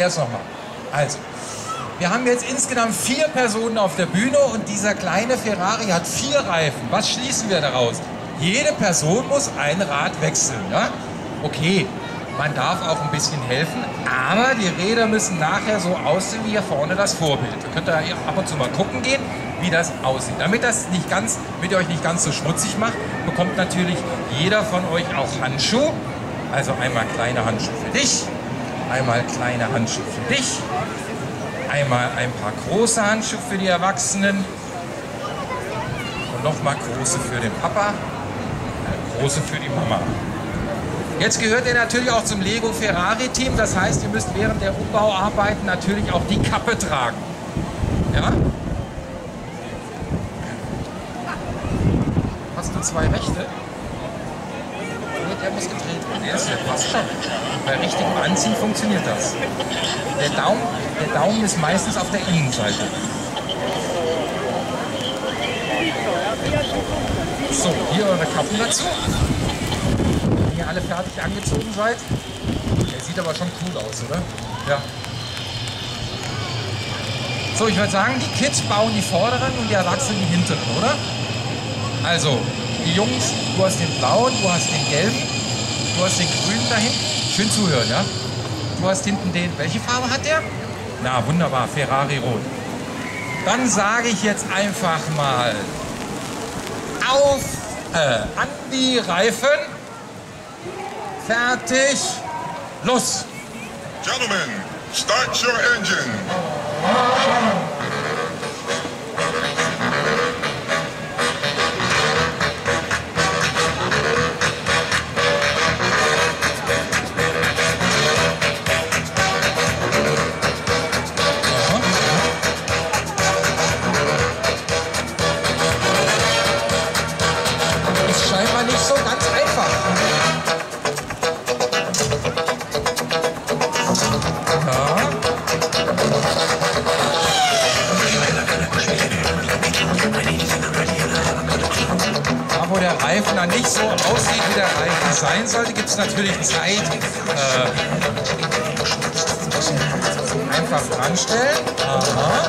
Erst nochmal. Also, wir haben jetzt insgesamt 4 Personen auf der Bühne und dieser kleine Ferrari hat 4 Reifen. Was schließen wir daraus? Jede Person muss ein Rad wechseln. Ja? Okay, man darf auch ein bisschen helfen, aber die Räder müssen nachher so aussehen wie hier vorne das Vorbild. Ihr könnt da ab und zu mal gucken gehen, wie das aussieht. Damit ihr euch nicht ganz so schmutzig macht, bekommt natürlich jeder von euch auch Handschuhe. Also einmal kleine Handschuhe für dich. Einmal kleine Handschuhe für dich, einmal ein paar große Handschuhe für die Erwachsenen und nochmal große für den Papa, große für die Mama. Jetzt gehört ihr natürlich auch zum Lego Ferrari Team, das heißt, ihr müsst während der Umbauarbeiten natürlich auch die Kappe tragen. Ja? Hast du 2 Rechte? Der muss gedreht werden. Der ist ja fast schon. Bei richtigem Anziehen funktioniert das. Der Daumen ist meistens auf der Innenseite. So, hier eure Kappen dazu. Wenn ihr alle fertig angezogen seid. Der sieht aber schon cool aus, oder? Ja. So, ich würde sagen, die Kids bauen die vorderen und die Erwachsenen die hinteren, oder? Also, die Jungs, du hast den blauen, du hast den gelben, du hast den grünen da hinten. Schön zuhören, ja? Du hast hinten den, welche Farbe hat der? Na, wunderbar, Ferrari rot. Dann sage ich jetzt einfach mal an die Reifen. Fertig, los! Gentlemen, start your engine. Wo der Reifen dann nicht so aussieht, wie der Reifen sein sollte, gibt es natürlich Zeit. Einfach dran stellen. Aha.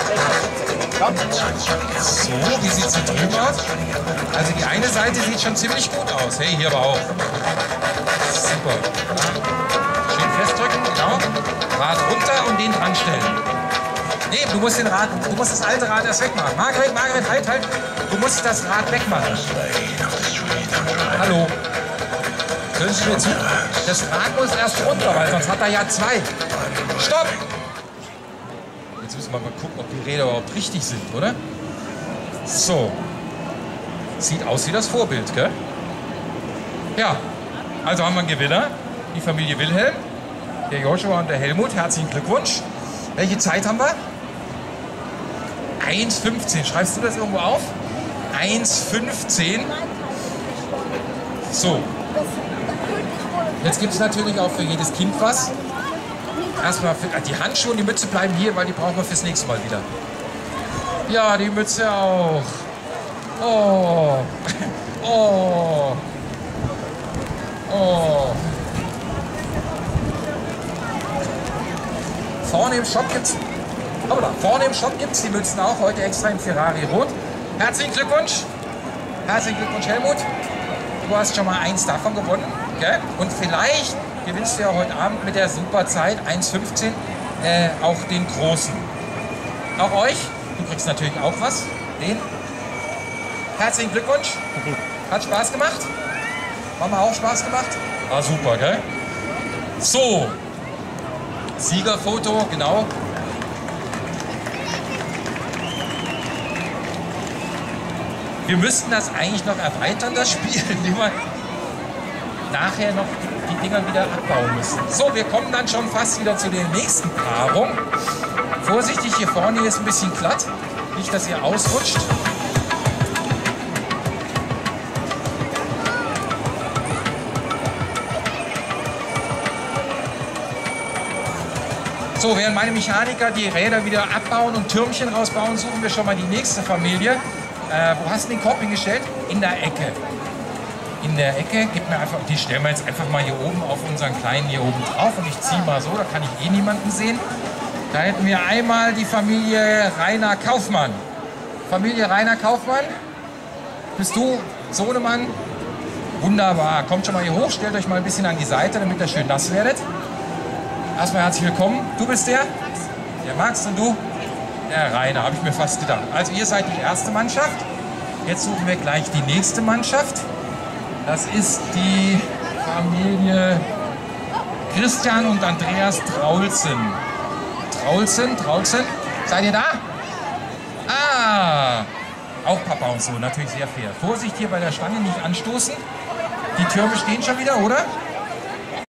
So, wie sieht es hier drüben aus? Also die eine Seite sieht schon ziemlich gut aus. Hey, hier aber auch. Super. Ja. Schön festdrücken, genau. Rad runter und den dran stellen. Nee, du musst das alte Rad erst wegmachen. Margret, halt. Du musst das Rad wegmachen. Hallo. Hören Sie mir zu? Das Rad muss erst runter, weil sonst hat er ja 2. Stopp! Jetzt müssen wir mal gucken, ob die Räder überhaupt richtig sind, oder? So. Sieht aus wie das Vorbild, gell? Ja. Also haben wir einen Gewinner. Die Familie Wilhelm. Der Joshua und der Helmut. Herzlichen Glückwunsch. Welche Zeit haben wir? 1,15. Schreibst du das irgendwo auf? 1,15. So. Jetzt gibt es natürlich auch für jedes Kind was. Erstmal für die Handschuhe und die Mütze bleiben hier, weil die brauchen wir fürs nächste Mal wieder. Ja, die Mütze auch. Oh. Oh. Oh. Vorne im Shop gibt's die Mützen auch, heute extra in Ferrari rot. Herzlichen Glückwunsch. Herzlichen Glückwunsch, Helmut. Du hast schon mal 1 davon gewonnen. Gell? Und vielleicht gewinnst du ja heute Abend mit der super Zeit 1,15 auch den großen. Auch euch. Du kriegst natürlich auch was. Den. Herzlichen Glückwunsch. Hat Spaß gemacht. Mama auch Spaß gemacht. War super, gell? So. Siegerfoto, genau. Wir müssten das eigentlich noch erweitern, das Spiel, indem wir nachher noch die Dinger wieder abbauen müssen. So, wir kommen dann schon fast wieder zu der nächsten Paarung. Vorsichtig, hier vorne ist ein bisschen glatt. Nicht, dass ihr ausrutscht. So, während meine Mechaniker die Räder wieder abbauen und Türmchen rausbauen, suchen wir schon mal die nächste Familie. Wo hast du den Korb hingestellt? In der Ecke. in der Ecke. Gib mir einfach, die stellen wir jetzt einfach mal hier oben auf unseren kleinen hier oben drauf und ich ziehe mal so, da kann ich eh niemanden sehen. Da hätten wir einmal die Familie Rainer Kaufmann. Familie Rainer Kaufmann, bist du Sohnemann? Wunderbar, kommt schon mal hier hoch, stellt euch mal ein bisschen an die Seite, damit ihr schön nass werdet. Erstmal herzlich willkommen. Du bist der Max und du? Der Rainer, habe ich mir fast gedacht. Also ihr seid die erste Mannschaft. Jetzt suchen wir gleich die nächste Mannschaft. Das ist die Familie Christian und Andreas Traulsen. Traulsen. Seid ihr da? Ah, auch Papa und so, natürlich sehr fair. Vorsicht hier bei der Stange, nicht anstoßen. Die Türme stehen schon wieder, oder?